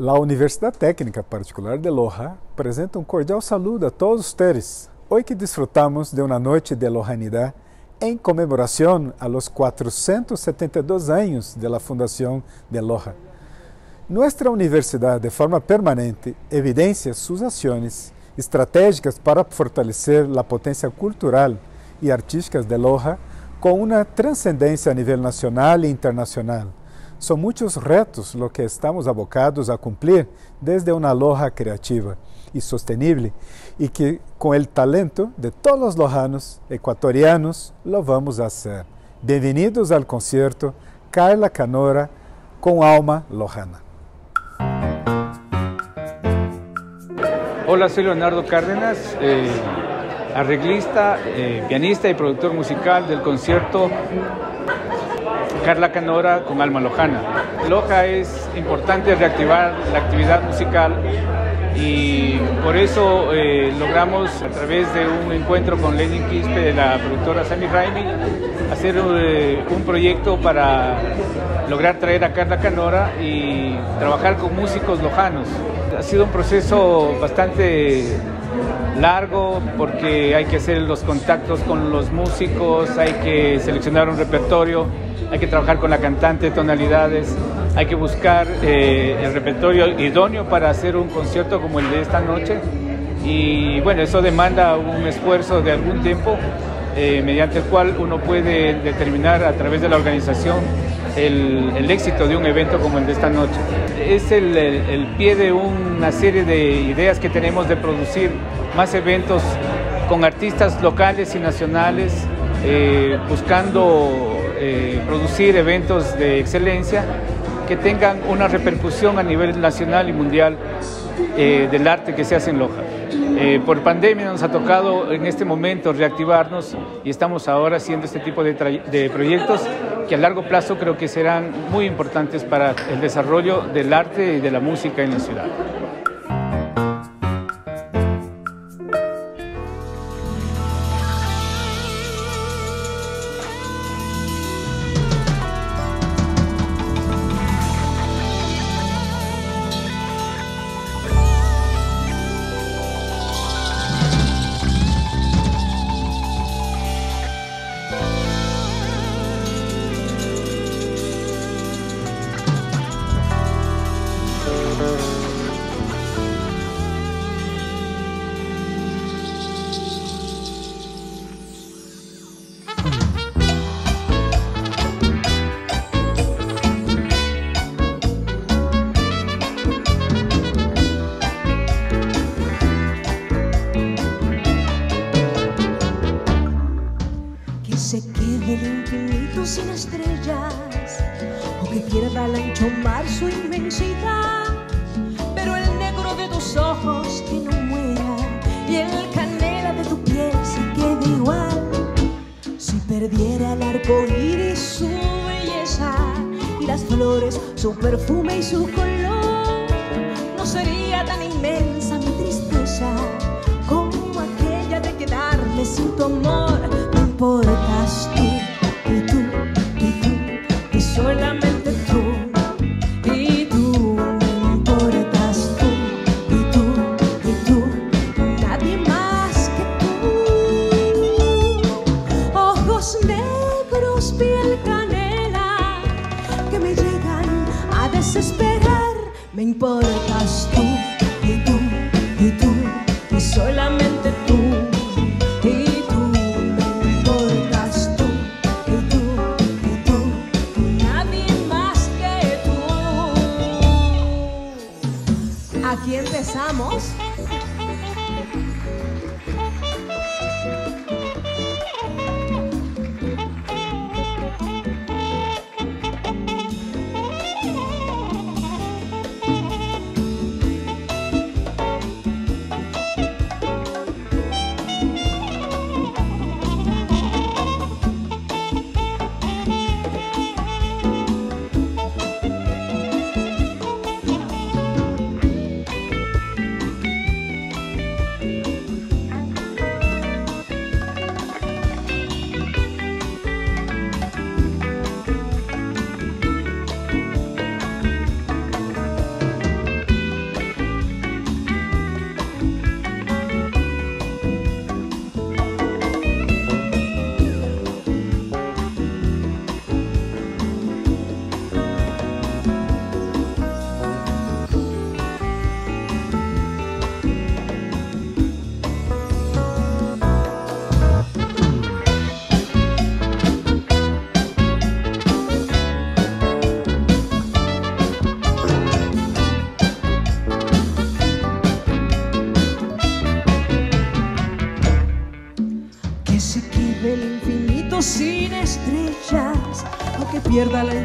La Universidad Técnica Particular de Loja presenta un cordial saludo a todos ustedes. Hoy que disfrutamos de una noche de lojanidad en conmemoración a los 472 años de la fundación de Loja. Nuestra universidad, de forma permanente, evidencia sus acciones estratégicas para fortalecer la potencia cultural y artística de Loja con una trascendencia a nivel nacional e internacional. Son muchos retos los que estamos abocados a cumplir desde una Loja creativa y sostenible y que con el talento de todos los lojanos ecuatorianos lo vamos a hacer. Bienvenidos al concierto Carla Canora con Alma Lojana. Hola, soy Leonardo Cárdenas, arreglista, pianista y productor musical del concierto Carla Canora con Alma Lojana. Loja es importante reactivar la actividad musical y por eso logramos, a través de un encuentro con Lenin Quispe de la productora Sammy Raimi, hacer un proyecto para lograr traer a Carla Canora y trabajar con músicos lojanos. Ha sido un proceso bastante largo porque hay que hacer los contactos con los músicos, hay que seleccionar un repertorio, hay que trabajar con la cantante, tonalidades, hay que buscar el repertorio idóneo para hacer un concierto como el de esta noche. Y bueno, eso demanda un esfuerzo de algún tiempo, mediante el cual uno puede determinar a través de la organización el éxito de un evento como el de esta noche. Es el pie de una serie de ideas que tenemos de producir más eventos con artistas locales y nacionales, buscando producir eventos de excelencia que tengan una repercusión a nivel nacional y mundial del arte que se hace en Loja. Por pandemia nos ha tocado en este momento reactivarnos y estamos ahora haciendo este tipo de proyectos que a largo plazo creo que serán muy importantes para el desarrollo del arte y de la música en la ciudad. Se quede el infinito sin estrellas, o que pierda el ancho mar su inmensidad, pero el negro de tus ojos que no muera y el canela de tu piel se quede igual. Si perdiera el arco iris su belleza y las flores su perfume y su color, no sería tan inmensa mi tristeza como aquella de quedarme sin tu amor. Me importas tú, y tú, y tú, y solamente tú, y tú. Me importas tú, y tú, y tú, nadie más que tú. Ojos negros, piel canela, que me llegan a desesperar. Me importas tú, y tú, y tú, y solamente tú. Aquí empezamos.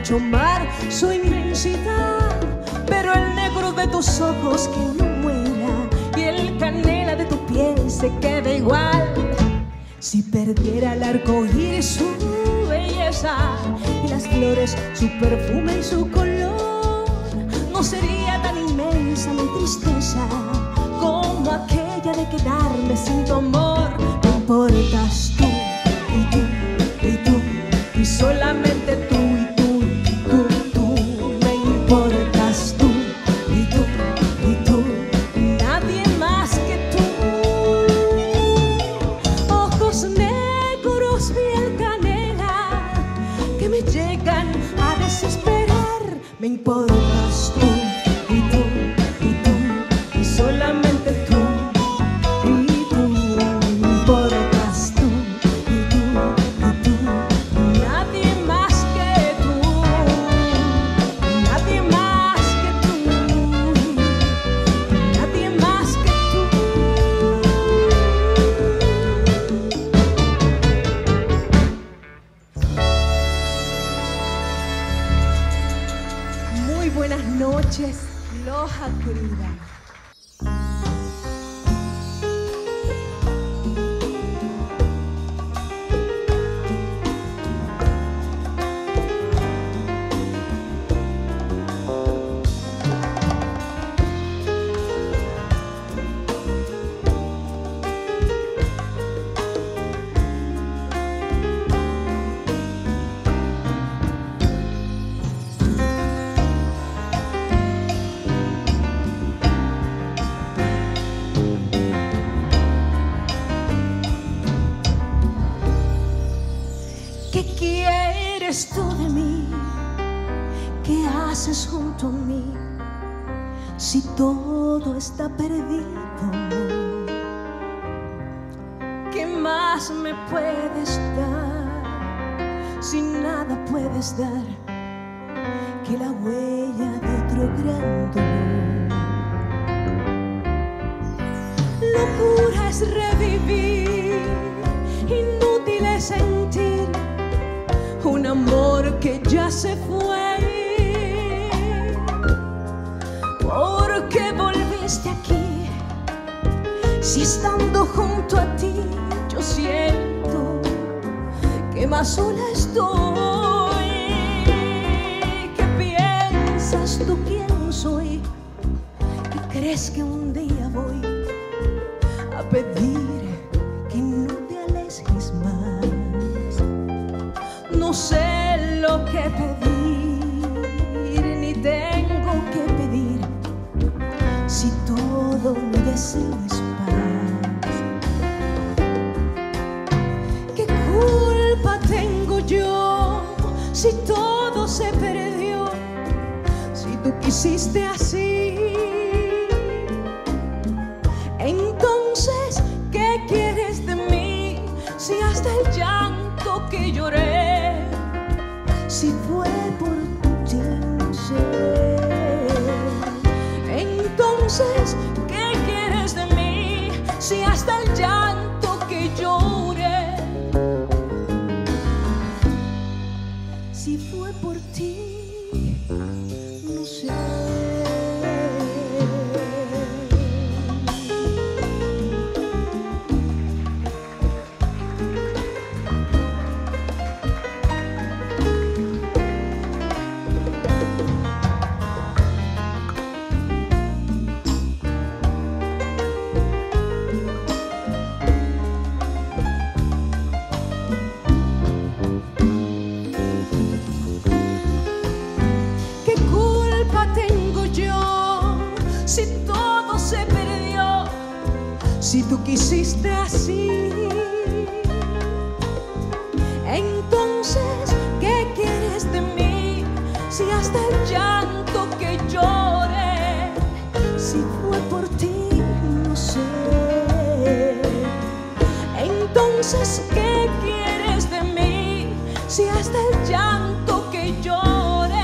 anchomar su inmensidad, pero el negro de tus ojos que no muera y el canela de tu piel se quede igual. Si perdiera el arco iris su belleza y las flores su perfume y su color, no sería tan inmensa mi tristeza como aquella de quedarme sin tu amor. Me importas tú y tú y tú y solamente tú y tú y tú. Me importas tú y tú y tú, nadie más que tú. Ojos negros, piel canela, que me llegan a desesperar. Me importas tú y tú y tú y solamente tú. Buenas noches, Loja querida. ¿Qué quieres tú de mí? ¿Qué haces junto a mí? Si todo está perdido, ¿qué más me puedes dar? Si nada puedes dar que la huella de otro gran dolor. Locura es revivir, inútil es sentir un amor que ya se fue. ¿Por qué volviste aquí? Si estando junto a ti yo siento que más sola estoy. ¿Qué piensas tú quién soy? ¿Qué crees que un día voy a pedir que no te alejes más? No sé lo que pedir, ni tengo que pedir, si todo mi deseo es paz. ¿Qué culpa tengo yo si todo se perdió? Si tú quisiste así, entonces, ¿qué quieres de mí? Si hasta el llanto que lloré, si fue por ti, no sé. Entonces, ¿qué quieres de mí? Si hasta el llanto que lloré, si fue por ti, no sé. Si tú quisiste así, entonces, ¿qué quieres de mí? Si hasta el llanto que lloré, si fue por ti, no sé. Entonces, ¿qué quieres de mí? Si hasta el llanto que lloré,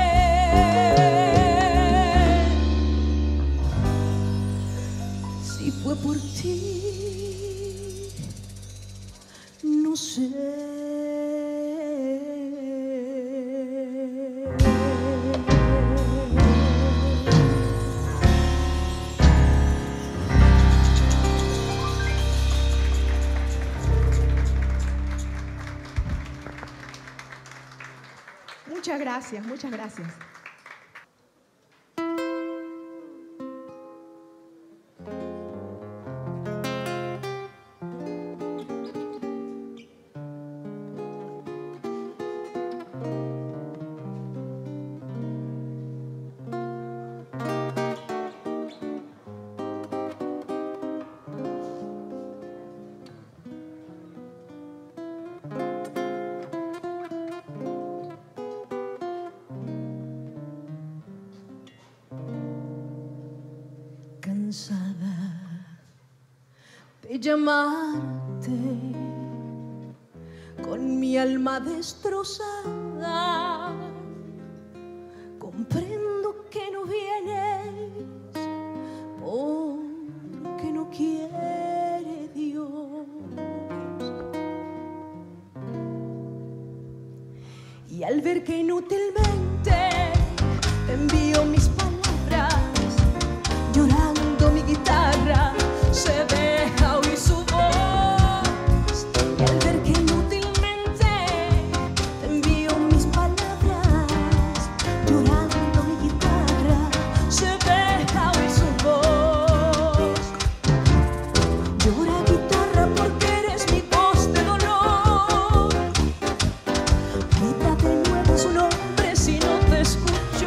si fue por ti, no sé. gracias, muchas gracias. Cansada de llamarte, con mi alma destrozada, comprendo que no vienes porque no quiere Dios. Y al ver que inútilmente te envío mis palabras, llorando mi guitarra se deja oír su voz. Y al ver que inútilmente te envío mis palabras, llorando mi guitarra se deja oír su voz. Llora guitarra porque eres mi voz de dolor. Grita de nuevo su nombre si no te escucho.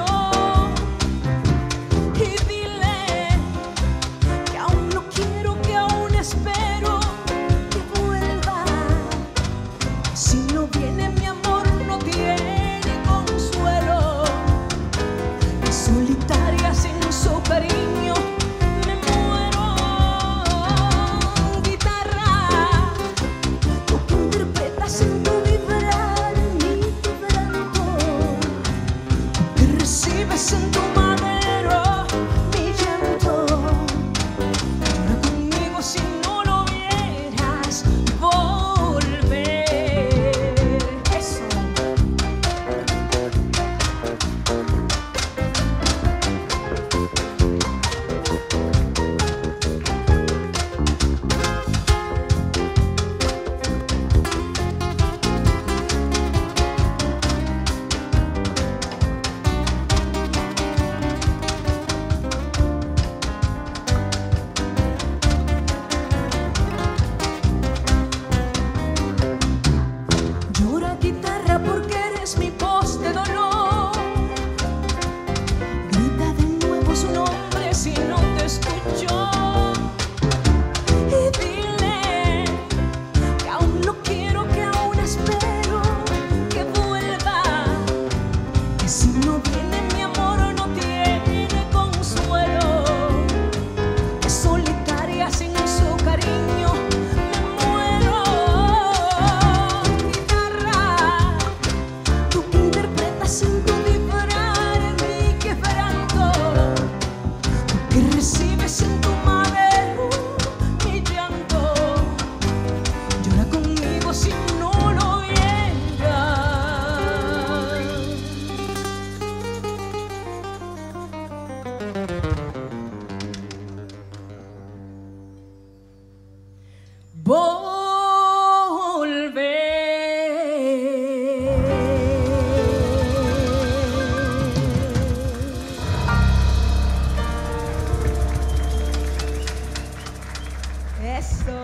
Espero que vuelva. Si no viene mi amor no tiene consuelo. Y solitaria sin su cariño me muero. Guitarra, tú que interpretas en tu vibrar mi quebranto, que recibes en tu madero mi llanto. Si no lo vieras volver. Eso. Porque eres mi voz de dolor. Grita de nuevo su nombre si no te escucho. Y dile que aún no quiero, que aún espero que vuelva. Que si no viene mi amor no tiene consuelo. Que solitaria sin su cariño me muero. Sin tu vibrar mi quebranto, que recibes en tu madero mi llanto. Llora conmigo si no lo vieras. Volver. Eso.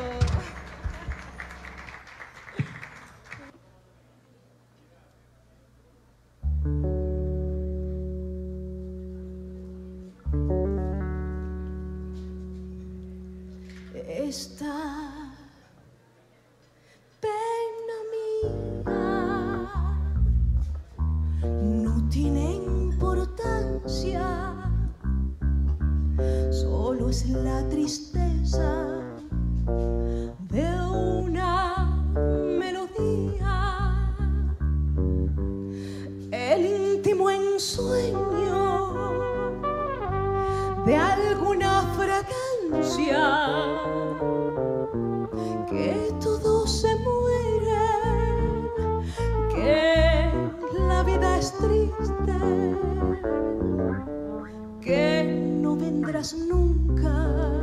Esta pena mía no tiene importancia, solo es la tristeza de una melodía, el íntimo ensueño de alguna fragancia, que todo se muere, que la vida es triste, que no vendrás nunca.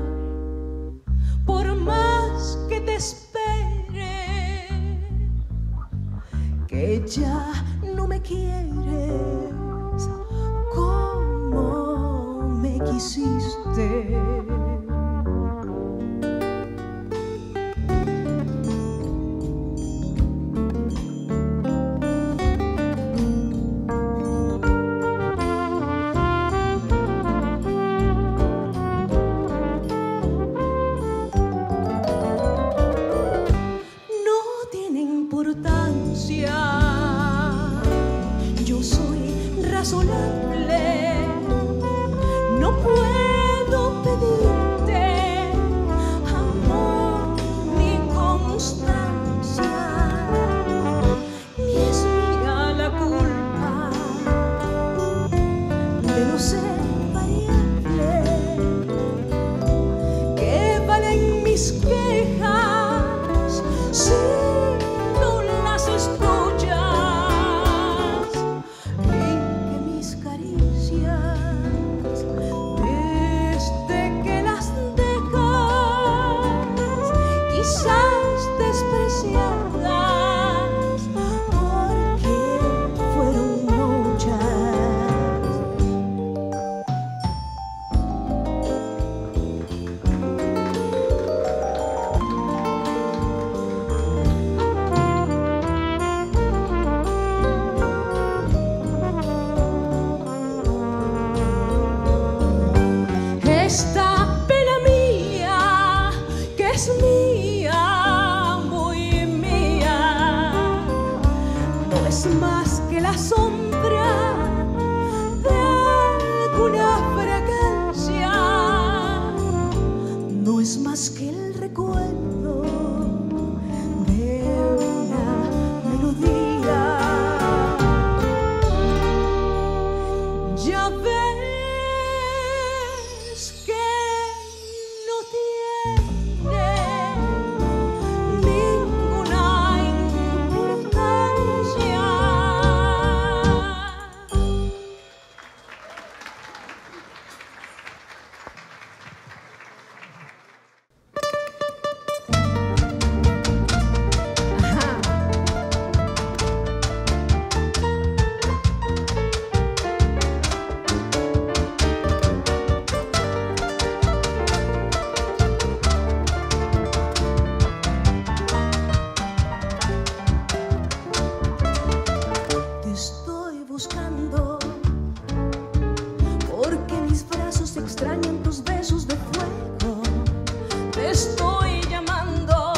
Por más que te espere, que ya no me quieres. hiciste. Yo soy razonable, no puedo pedirte amor ni constancia, ni es mía la culpa de no ser variable. ¿Qué valen mis quejas si no las escuchas? Esta pena mía, que es mía, muy mía, no es más que la sombra de alguna fragancia, no es más que el recuerdo de una melodía. Ya ves extrañan tus besos de fuego, te estoy llamando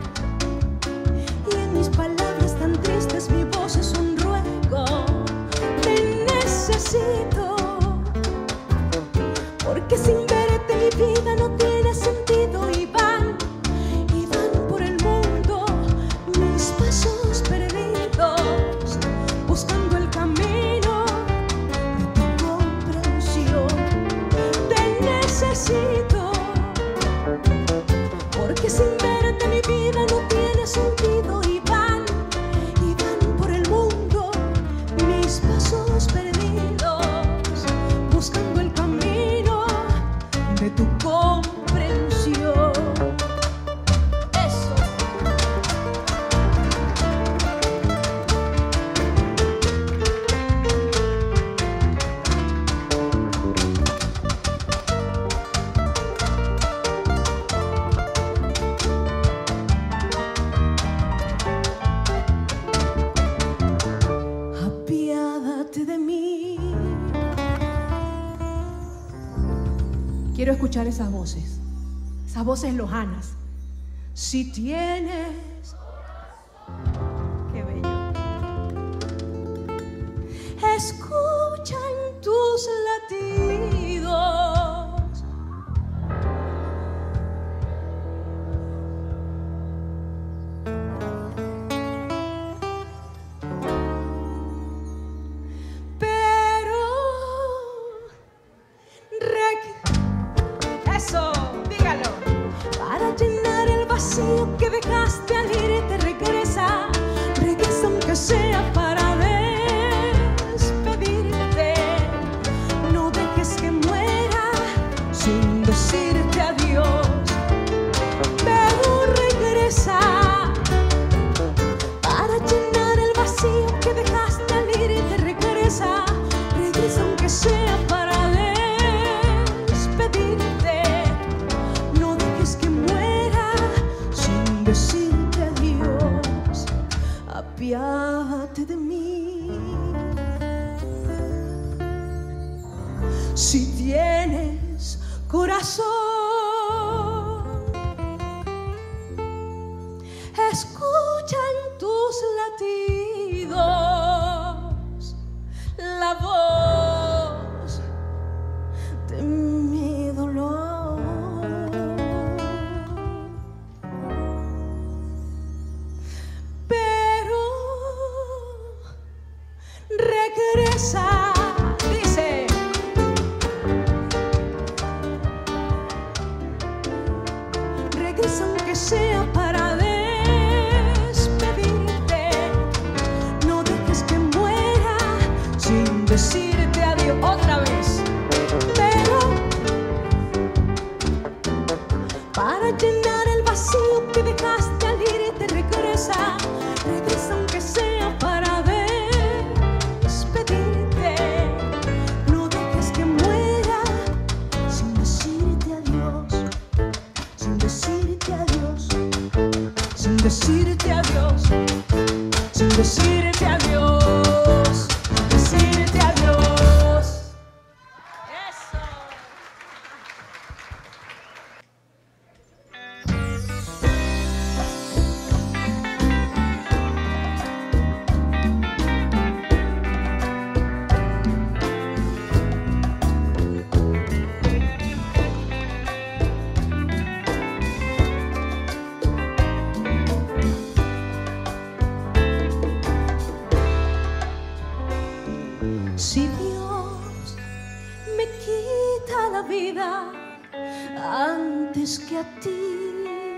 y en mis palabras tan tristes mi voz es un ruego. Te necesito porque sin verte mi vida no tiene sentido y van por el mundo mis pasos perdidos buscando el camino de tu comprensión. Necesito, porque sin verte mi vida no tiene sentido y van por el mundo mis pasos perdidos buscando el camino de tu comprensión. Eso. De mí. Quiero escuchar esas voces lojanas. Si tienes, qué bello. Escucha en tus latidos eso, dígalo. Para llenar el vacío que dejaste al irte, regresa aunque sea para despedirte. No dejes que muera sin decirte adiós, pero regresa para llenar el vacío que dejaste al irte, regresa aunque sea para despedirte. apiádate de mí. Si tienes corazón, escucha en tus latidos la voz de mi dolor. Pero regresa, dice. Regresa aunque sea para despedirte. No dejes que muera sin decirte adiós otra vez. Pero para llenar el vacío que dejaste al irte, regresa. Regresa aunque sea para despedirte. No dejes que muera sin decirte adiós. Sin decirte adiós, sin decirte adiós, sin decirte adiós, sin decirte adiós. Eso. Si Dios me quita la vida antes que a ti,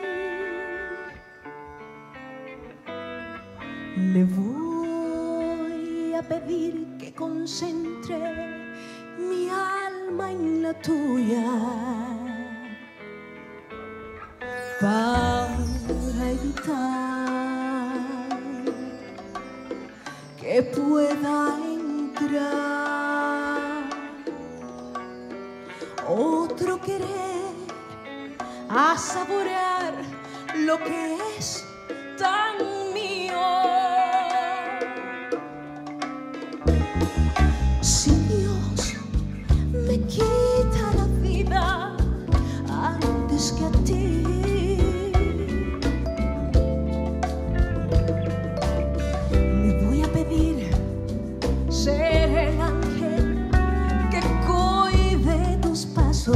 le voy a pedir que concentre mi alma en la tuya para evitar que pueda otro querer, a saborear lo que es tan mío. Si Dios me quita la vida antes que a ti, le voy a pedir ser el ángel que cuide tus pasos.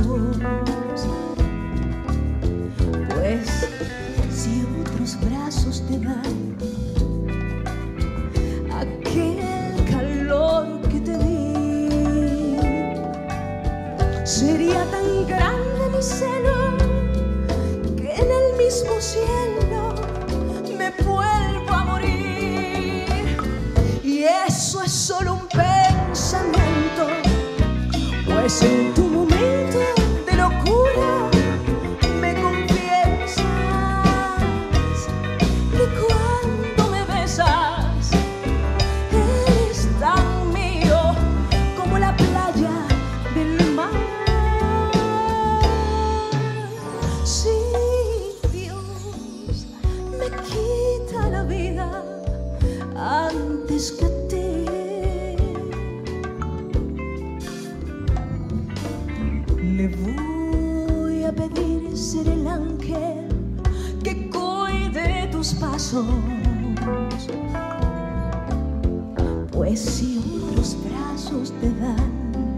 Pues si otros brazos te dan aquel calor que te di, sería tan grande mi celo que en el mismo cielo me vuelvo a morir. Y eso es solo un pensamiento, pues en tu momento de locura me confiesas que cuando me besas eres tan mío como la playa del mar. Si Dios me quita la vida antes que a ti, le voy a pedir ser el ángel que cuide tus pasos. Pues si otros brazos te dan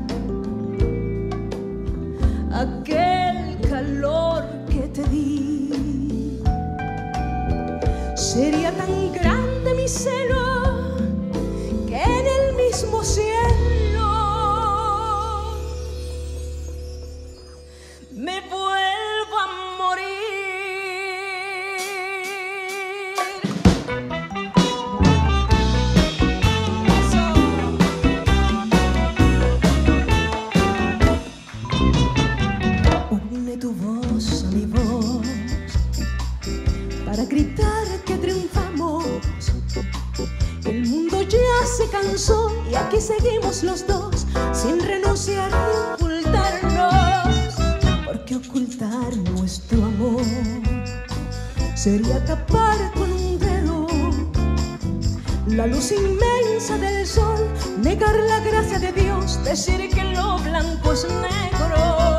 aquel calor que te di, sería tan grande mi celo que en el mismo cielo me vuelvo a morir. Une tu voz a mi voz para gritar que triunfamos. El mundo ya se cansó y aquí seguimos los dos sin renunciar ni ocultarnos, porque ocultar nuestro amor sería tapar con un dedo la luz inmensa del sol, negar la gracia de Dios, decir que lo blanco es negro.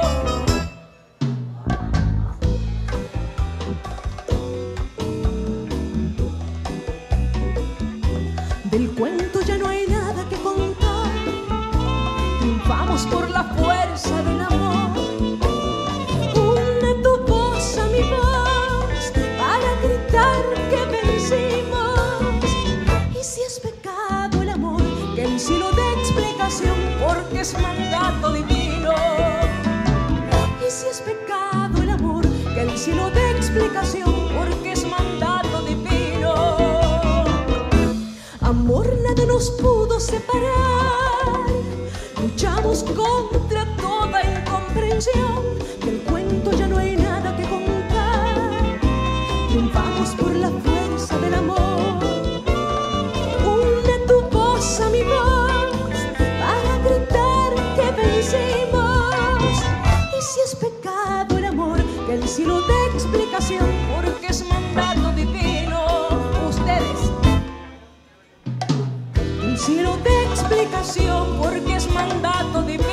Del cuento ya no hay nada que contar, triunfamos por la fuerza del amor. Une tu voz a mi voz para gritar que vencimos. Y si es pecado el amor, que el cielo dé explicación, porque es mandato divino. Y si es pecado el amor, que el cielo dé explicación, porque es mandato divino. Amor, nada nos pudo separar, luchamos contra toda incomprensión. Del cuento ya no hay nada que contar, triunfamos por la fuerza del amor. Une tu voz a mi voz para gritar que vencimos. Y si es pecado el amor, que el cielo dé explicación, porque es mandato divino. Ustedes, el cielo dé explicación, porque es mandato divino.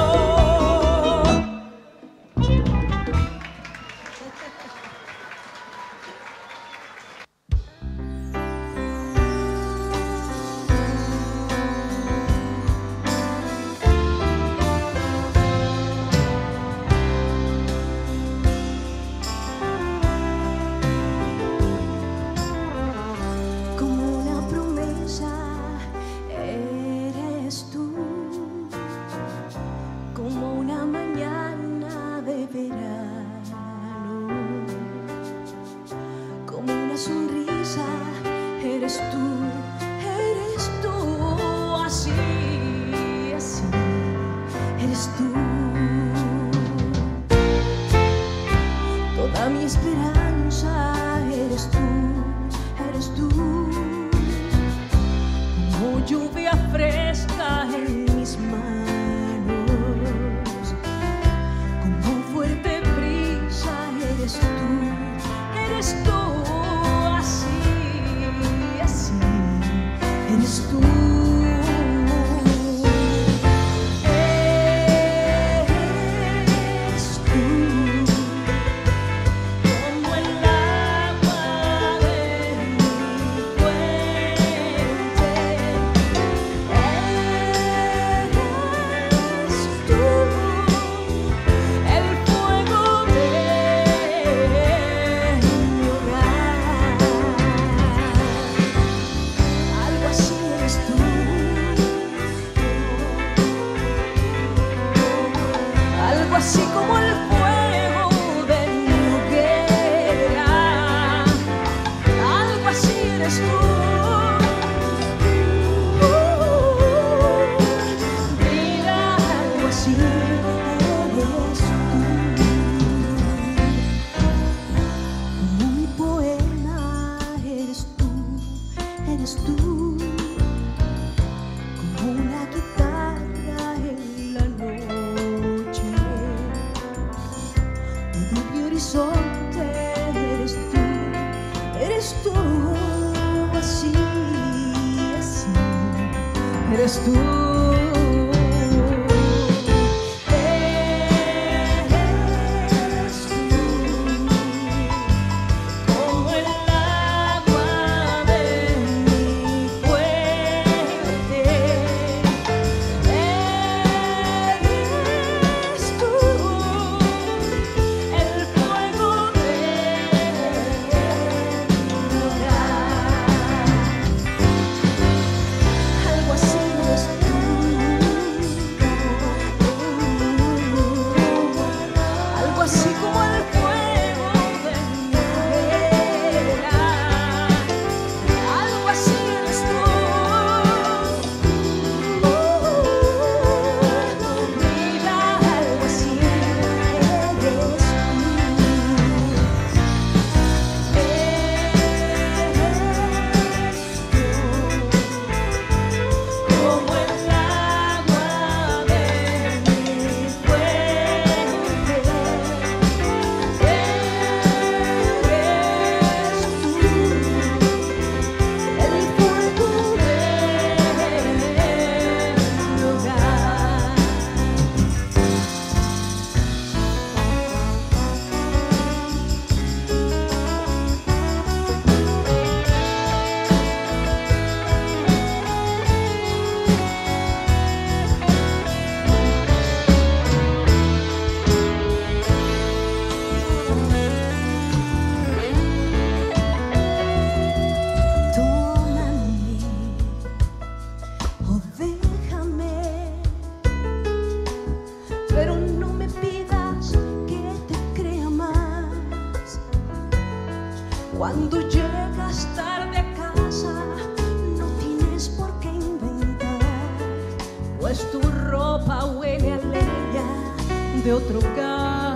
Como una promesa eres tú, como una mañana de verano, como una sonrisa eres tú, así, así, eres tú. Toda mi esperanza eres tú, eres tú. Como lluvia fresca en mis manos, como fuerte brisa eres tú, así, así, eres tú. Eres tú, como el agua de mi fuente. Eres tú, el fuego de mi hogar. Algo así eres tú, algo así como el fuego de mi hoguera. Algo así eres tú. Mira, algo así eres tú. Como mi poema eres tú, eres tú. Como una guitarra en la noche, todo mi horizonte eres tú, así, así, eres tú. Eres tú, como el agua de mi fuente. Eres tú, el fuego de mi hogar. Algo así eres tú. Cuando llegas tarde a casa, no tienes por qué inventar, pues tu ropa huele a leña de otro hogar.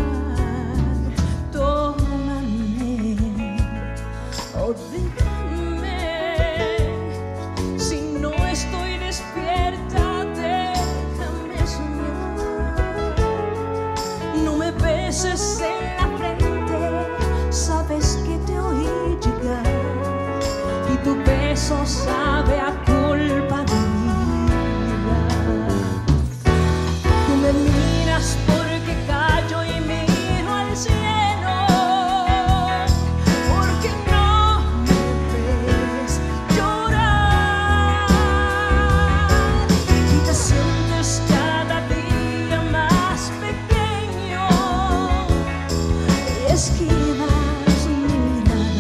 Tómame o déjame, si no estoy despierta, déjame soñar. No me beses en la frente, sabes que te oí llegar y tu beso sabe a culpa de mi vida. Tú me miras porque callo y miro al cielo, porque no me ves llorar y te sientes cada día más pequeño y esquivas mi mirada.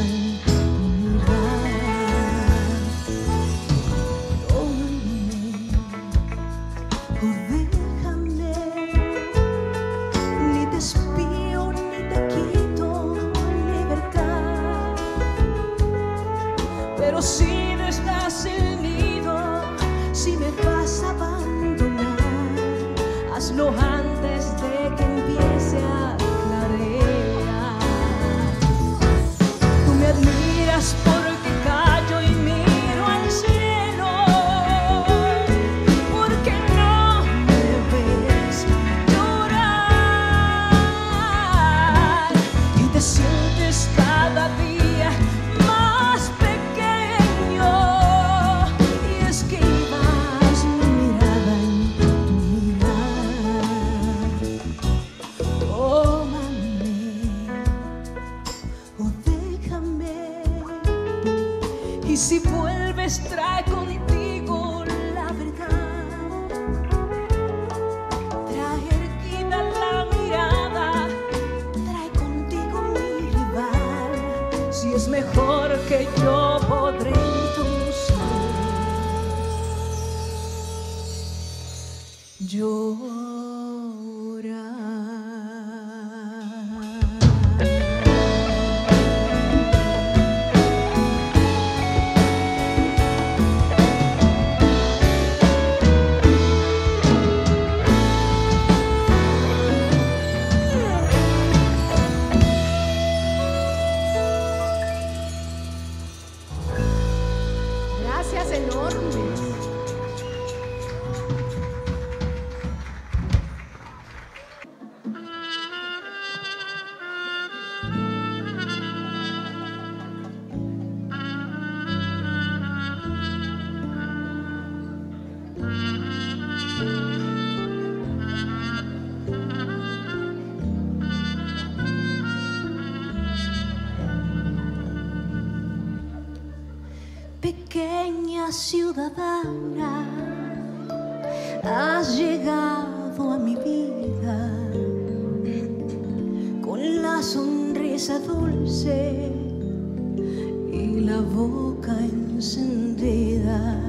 Tómame o déjame, ni te espío ni te quito libertad, pero si dejas el nido, si me vas a abandonar, hazlo antes de que empiece a clarear. Tú me admiras porque callo y miro al cielo, porque no me ves llorar y te sientes cada día más pequeño y esquivas mi mirada en tu mirar. Tómame o déjame, y si vuelves trae contigo la verdad, trae erguida la mirada, trae contigo mi rival. Si es mejor que yo podré entonces llorar. Gracias enormes. Pequeña ciudadana, has llegado a mi vida con la sonrisa dulce y la boca encendida,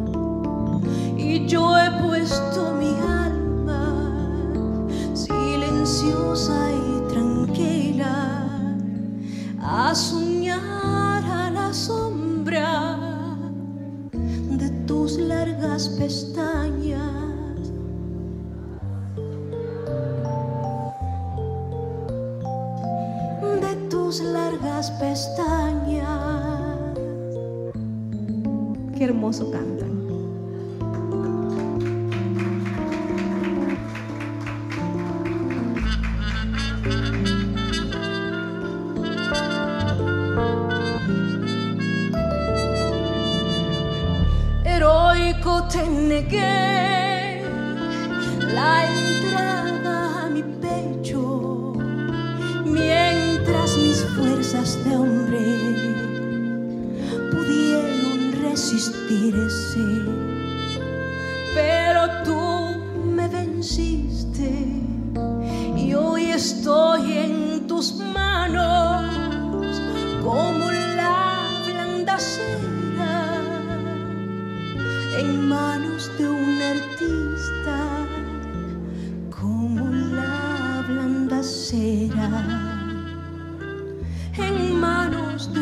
y yo he puesto mi alma silenciosa y tranquila a soñar a la sombra de tus largas pestañas. De tus largas pestañas. Qué hermoso cantan. Heroico te negué la entrada a mi pecho, mientras mis fuerzas de hombre pudieron resistirse, pero tú me venciste y hoy estoy en tus manos como la blanda cera en manos de un artista, como la blanda cera en manos de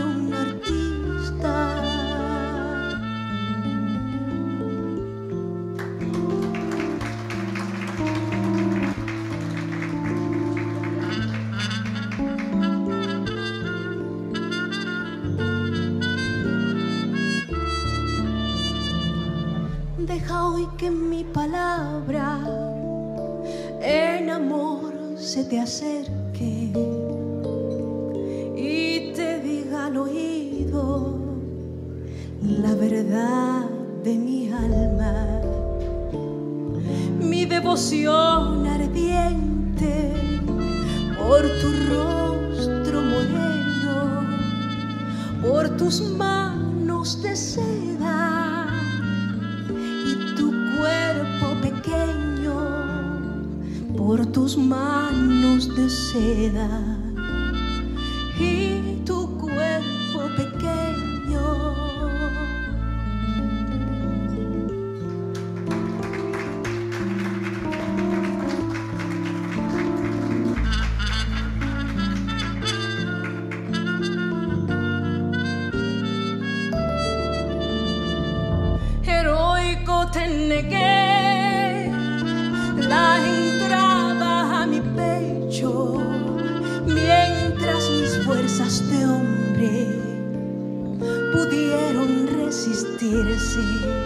Deja hoy que mi palabra en amor se te acerque y te diga al oído la verdad de mi alma, mi devoción ardiente por tu rostro moreno, por tus manos de seda y tu cuerpo pequeño, por tus manos de seda y tu cuerpo pequeño. Heroico te negué la entrada a mi pecho, mientras mis fuerzas de hombre pudieron resistirse,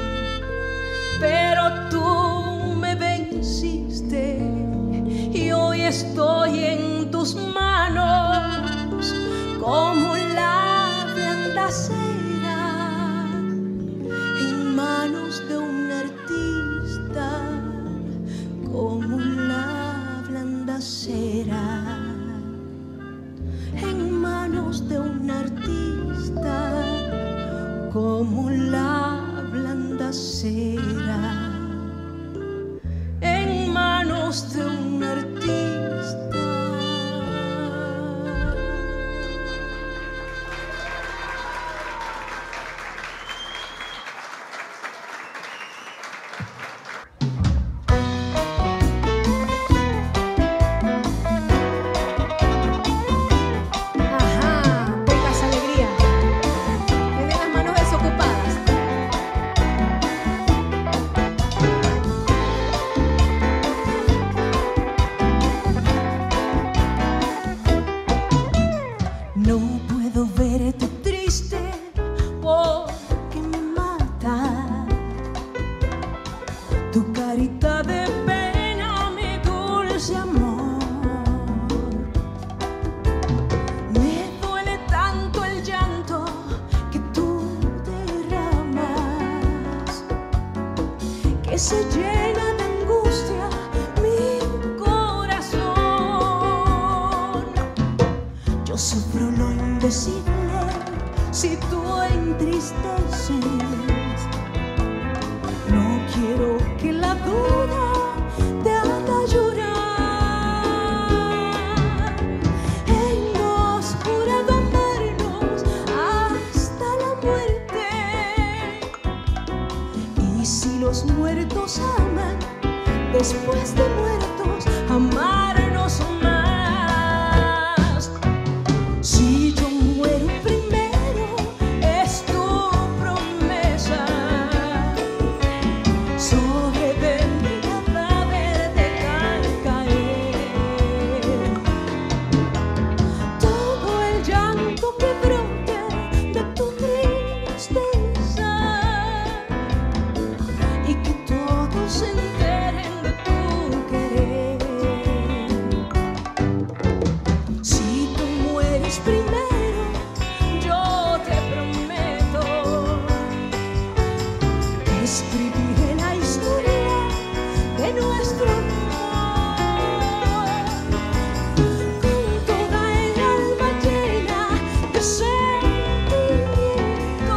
pero tú me venciste y hoy estoy en tus manos como la blanda cera en manos de un artista, como la blanda cera en manos de un artista, como la blanda cera en manos de un artista. Tu carita de pena, mi dulce amor, me duele tanto el llanto que tú derramas, que se llena de angustia mi corazón. Yo sufro lo indecible si tú entristeces. No quiero que la duda te haga llorar. Hemos jurado amarnos hasta la muerte, y si los muertos aman, después de muertos, amarnos más. Si yo muero primero, es tu promesa. Sobre de mi cadáver dejar caer todo el llanto que brote de tu tristeza, y que todos se enteren de tu querer. Si tú mueres primero, yo te prometo que escribiré la historia de nuestro amor con toda el alma llena de sentimiento.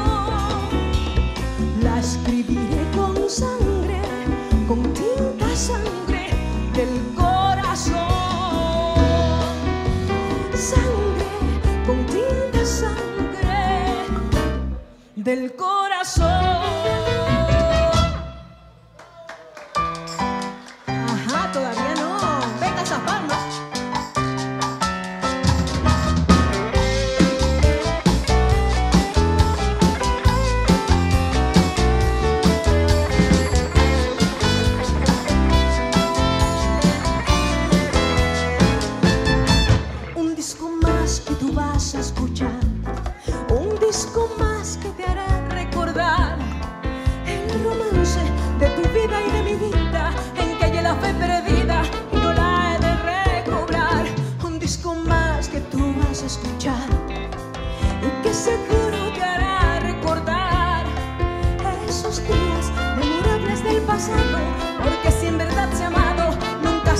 La escribiré con sangre, con tinta sangre del corazón. Sangre con tinta sangre del corazón. Ajá, todavía no. Venga esas palmas.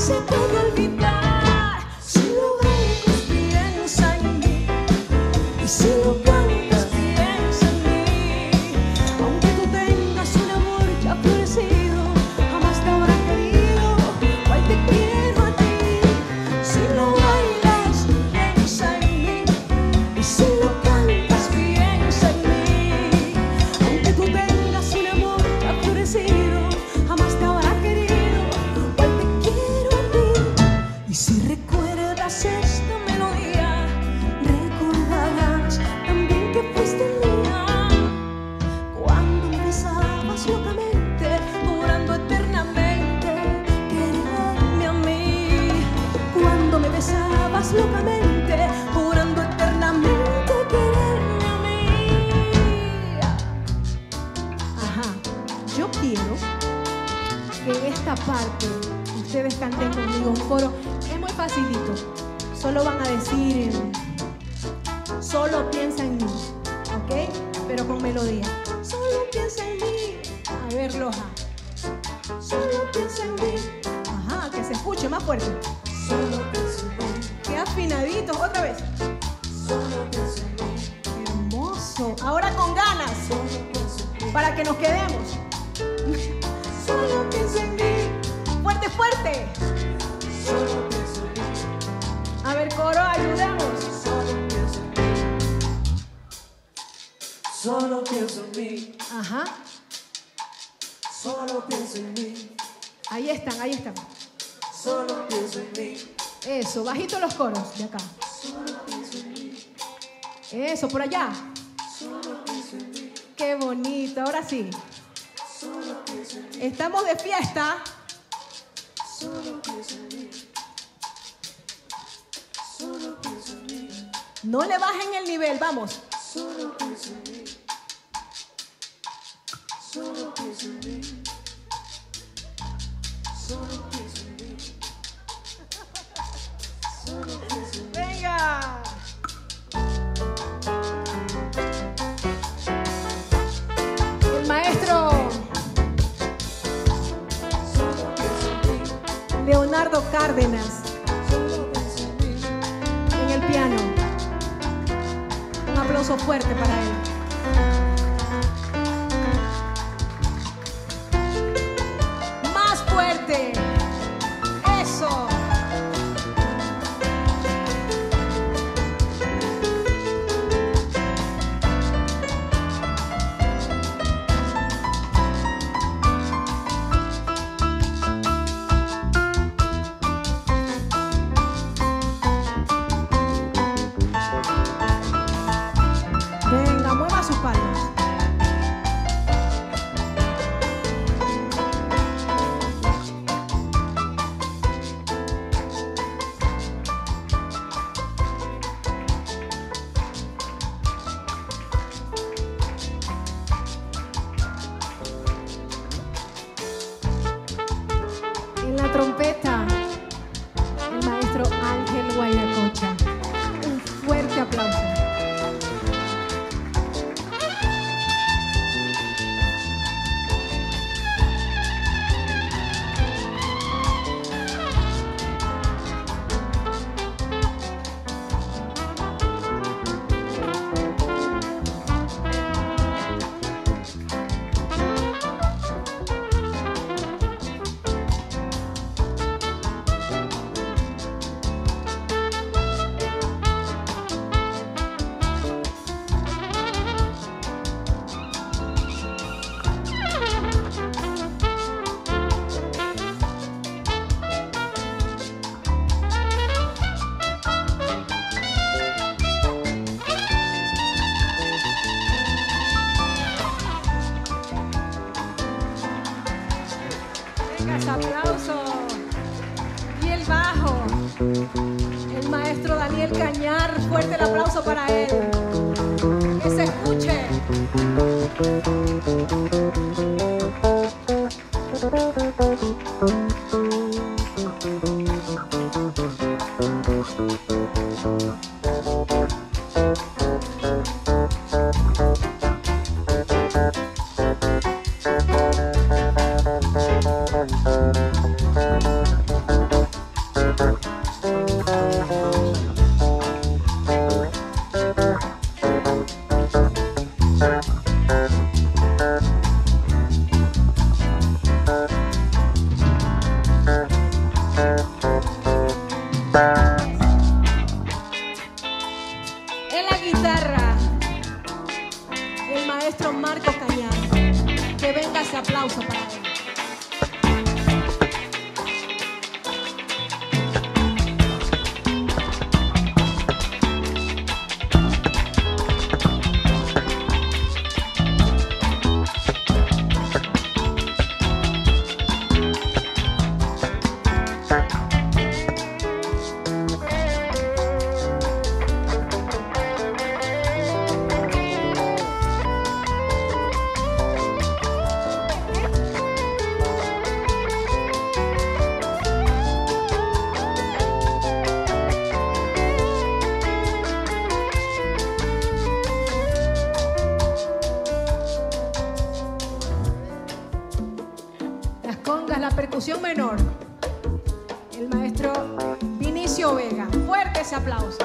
se puede olvidar si lo bailas piensa en mí y si lo cantas piensa en mí. Aunque tú tengas un amor ya florecido, jamás te habrá querido cual te quiero a ti. Si lo bailas piensa en mí y si lo cantas piensa en mí. Aunque tú tengas un amor ya florecido, jamás te habrá querido cual te quiero a ti. Y si recuerdas esta melodía, recordarás también que fuiste mía cuando me besabas locamente, jurando eternamente quererme a mí. Cuando me besabas locamente, jurando eternamente quererme a mí. Ajá, yo quiero que en esta parte ustedes canten conmigo un coro. Es muy facilito. Solo van a decir, solo piensa en mí, ¿ok? Pero con melodía. Solo piensa en mí. A ver, Loja. Solo piensa en mí. Ajá, que se escuche más fuerte. Solo piensa en mí. Qué afinaditos, otra vez. Solo piensa en mí. Hermoso. Ahora con ganas. Solo piensa en mí. Para que nos quedemos. Solo piensa en mí. Fuerte, fuerte. Solo piensa en mí. A ver, coro, ayudemos. Solo piensa en mí. Solo pienso en mí, Ajá. solo pienso en mí, Ahí están, ahí están. solo pienso en mí, Eso, bajito los coros de acá. solo pienso en mí, Eso, por allá. solo pienso en mí, Qué bonito, ahora sí. solo pienso en mí, Estamos de fiesta. solo pienso en mí, solo pienso en mí, No le bajen el nivel, vamos. solo pienso en mí, solo pienso en mí, solo pienso en mí, solo pienso en mí. Venga. El maestro Leonardo Cárdenas en el piano. Un aplauso fuerte para él. Más fuerte. Eso. Venga, mueva sus palmas. En la trompeta, el maestro Ángel Guayracocha. Un fuerte aplauso. Venga, aplauso. Y el bajo, el maestro Daniel Cañar. Fuerte el aplauso para él. Que se escuche. percusión menor, el maestro Vinicio Vega. Fuerte ese aplauso.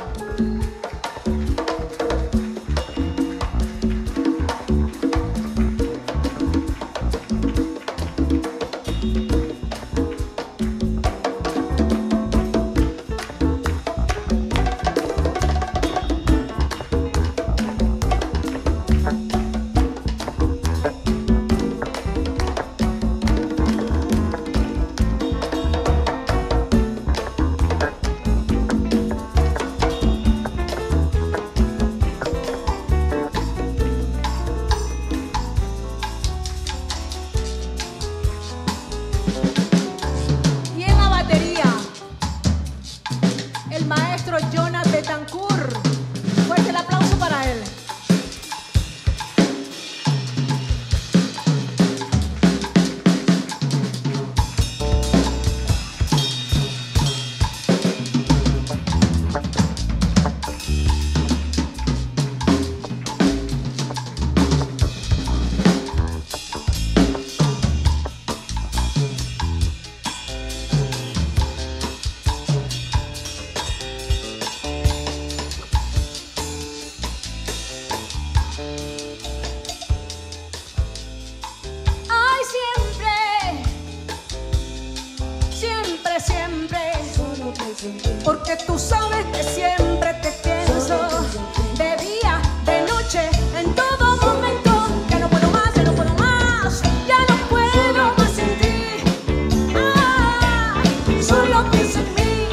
Porque tú sabes que siempre te pienso, de día, de noche, en todo momento. Ya no puedo más, ya no puedo más, ya no puedo más sin ti. Ah, solo pienso en mí,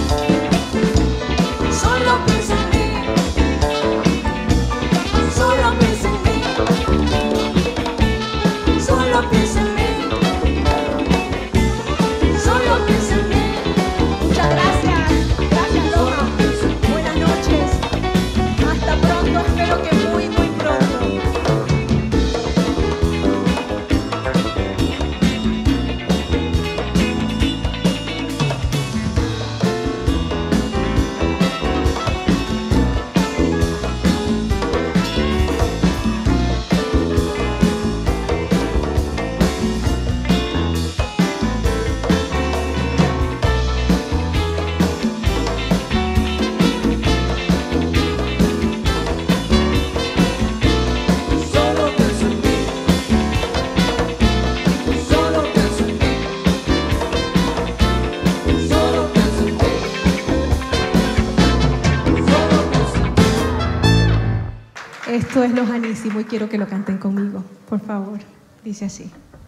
solo pienso en mí, solo pienso en mí, solo pienso en mí, solo pienso en mí. Muchas gracias. Buenas noches. Hasta pronto. Espero que muy, muy pronto. Esto es lojanísimo y quiero que lo canten conmigo, por favor. Dice así.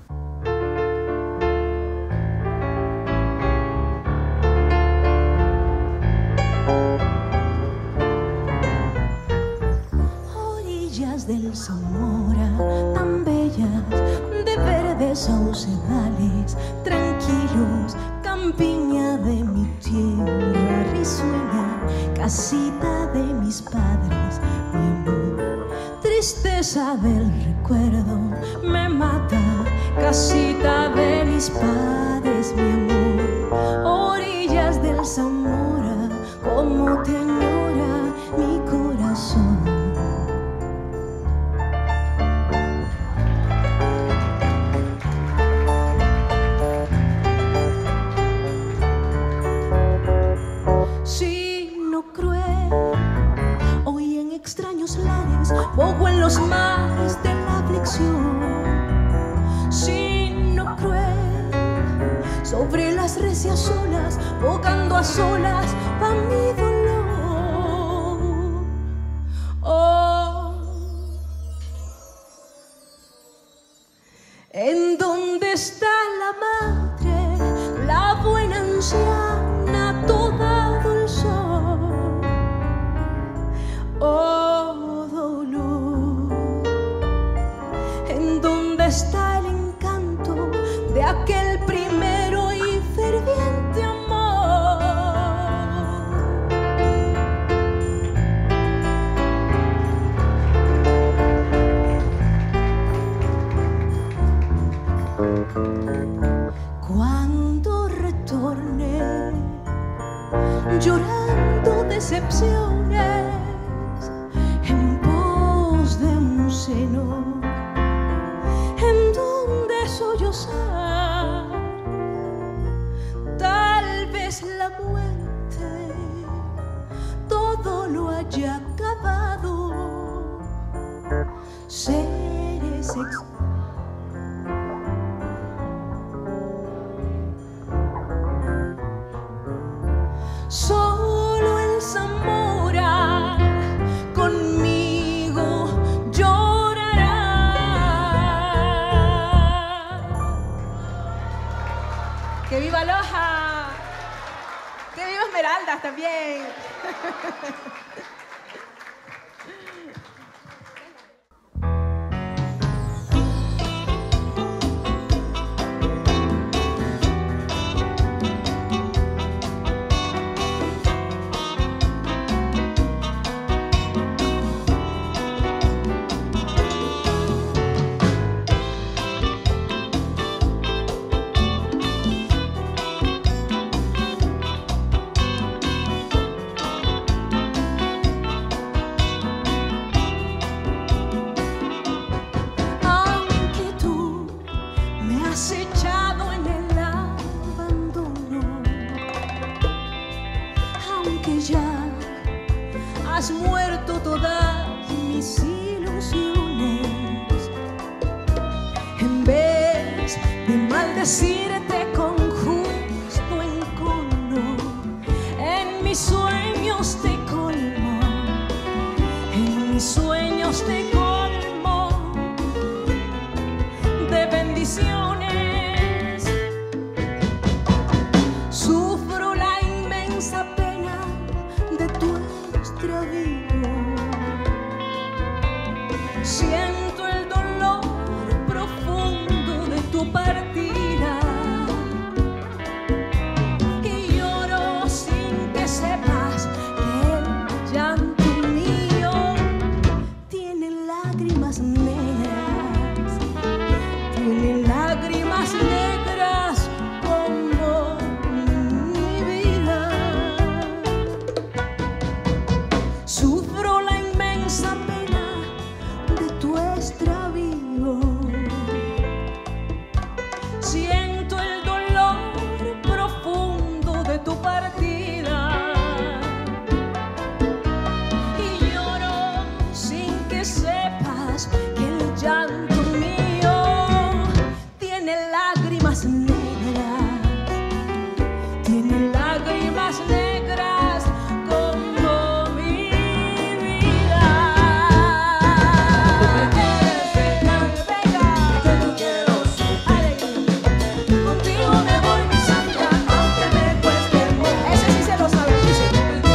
Orillas del Zamora, tan bellas, de verdes saucedales, tranquilos, campiña de mi tierra risueña, casita de mis padres, mi amor. Tristeza del recuerdo me mata, casita de mis padres, mi amor. Orillas del Zamora, como te añora mi corazón. Sino cruel, hoy en extraños lares bogo en los mares de la aflicción. Sino cruel, sobre las recias olas, bogando a solas pa' mi dolor. Oh, ¿en dónde está la madre, la buena anciana, toda dulzor? Oh, dolor, ¿en dónde está el encanto de aquel primero y ferviente amor? Cuando retorne, llorando decepciones, en pos de un seno, en donde sollozar, la muerte todo lo haya acabado. Seres solo el Zamora conmigo llorará. ¡Que viva Loja! ¡Que viva Esmeraldas también! Has muerto todas mis ilusiones. En vez de maldecirte con justo encono, en mis sueños te colmo, en mis sueños te colmo de bendiciones. Sufro la inmensa pena de tu extravío. Siento el dolor profundo de tu partida y lloro sin que sepas que el llanto mío tiene lágrimas negras, tiene lágrimas negras como mi vida. Sufro la inmensa pena de tu extravío. Siento el dolor profundo de tu partida y lloro sin que sepas que el llanto mío tiene lágrimas negras, tiene lágrimas negras como mi vida. Venga, yo no quiero sufrir. Contigo me voy, mi santa, aunque me cueste mucho. Ese sí se lo sabe, dice.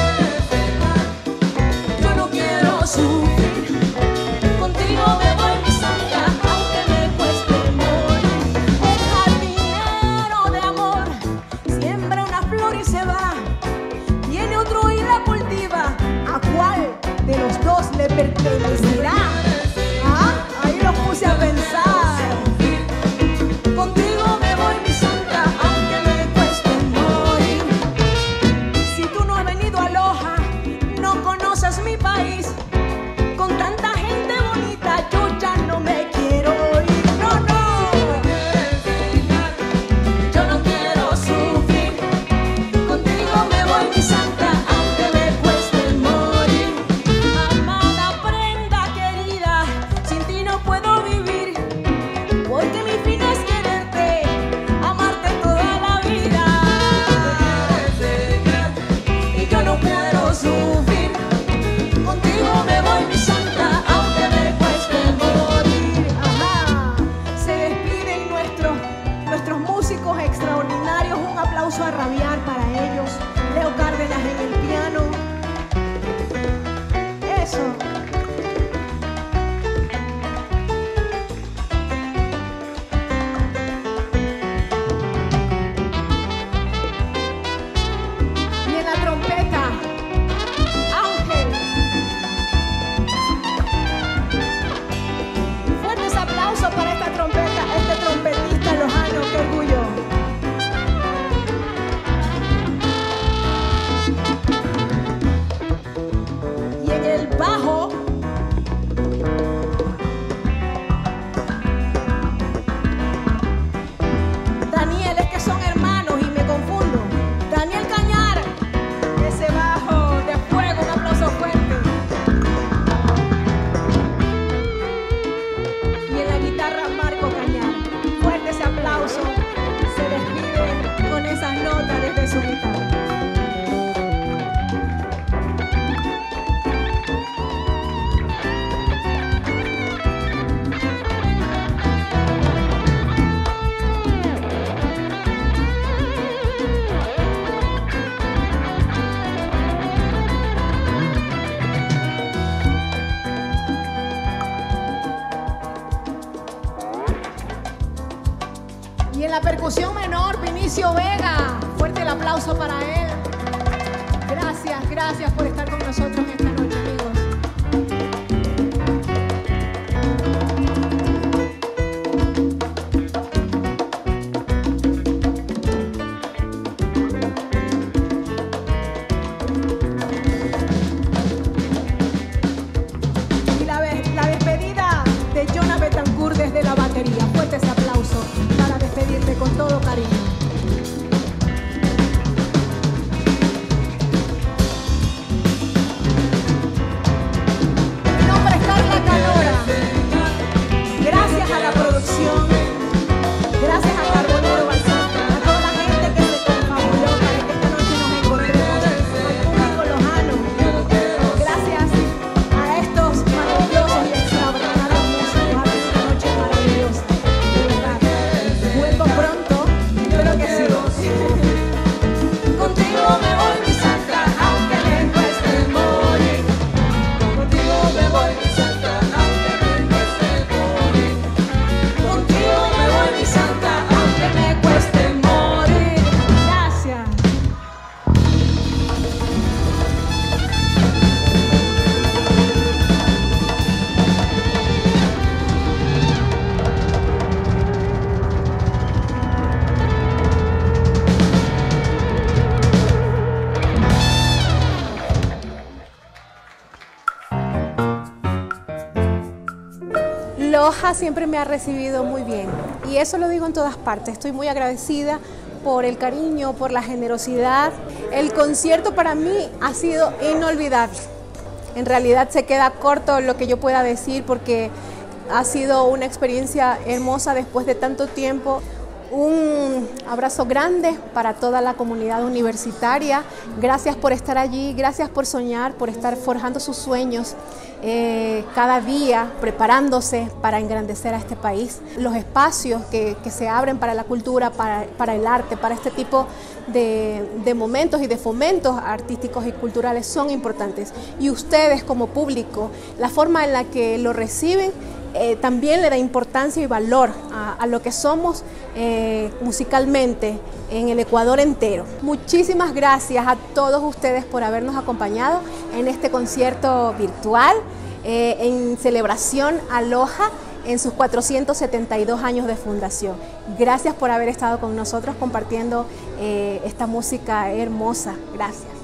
Yo no quiero sufrir. Contigo me voy, mi santa, aunque me cueste morir. El jardinero de amor siembra una flor y se va. Viene otro y la cultiva. ¿A cuál de los dos le pertenecerá? ¿Ah? Ahí lo puse a pensar. Contigo me voy, mi santa, aunque me cueste morir. Si tú no has venido a Loja, no conoces mi país. Con tanta gente bonita, yo ya no me quiero ir. No, no. Yo no quiero sufrir. Contigo me voy, mi santa, aunque me cueste morir. Amada prenda querida, sin ti no puedo vivir, porque mi fin es quererte, amarte toda la vida. Y yo no quiero sufrir. Contigo me voy, mi santa, aunque me cueste morir. Ajá. Se despiden nuestros músicos extraordinarios. Un aplauso a rabiar para ellos. Leo Cárdenas en el piano. Eso. Y en la trompeta, Ángel. Fuertes aplausos para esta trompeta, este trompetista lojano, qué orgullo. percusión menor, Vinicio Vega. Fuerte el aplauso para él. Gracias, gracias por estar con nosotros esta noche, amigos. Y la despedida de Jonah Betancourt desde la batería. Fuerte ese aplauso para despedirte con todo cariño. Gracias a la producción, gracias a Carbonero Balsante, a toda la gente que se confabuló para que esta noche nos encontremos, al público lojano. Gracias a estos maravillosos y extraordinarios músicos, a esta noche maravillosa. De verdad, vuelvo pronto, espero que sí. Contigo me voy, mi santa, aunque me cueste morir. Contigo me voy, mi santa, aunque me cueste morir. Contigo me voy, mi santa, aunque me cueste morir. Gracias. Loja siempre me ha recibido muy bien y eso lo digo en todas partes. Estoy muy agradecida por el cariño, por la generosidad. El concierto para mí ha sido inolvidable. En realidad se queda corto lo que yo pueda decir porque ha sido una experiencia hermosa después de tanto tiempo. Un abrazo grande para toda la comunidad universitaria. Gracias por estar allí, gracias por soñar, por estar forjando sus sueños cada día, preparándose para engrandecer a este país. Los espacios que se abren para la cultura, para el arte, para este tipo de momentos y de fomentos artísticos y culturales son importantes. Y ustedes como público, la forma en la que lo reciben, también le da importancia y valor a lo que somos musicalmente en el Ecuador entero. Muchísimas gracias a todos ustedes por habernos acompañado en este concierto virtual en celebración a Loja en sus 472 años de fundación. Gracias por haber estado con nosotros compartiendo esta música hermosa. Gracias.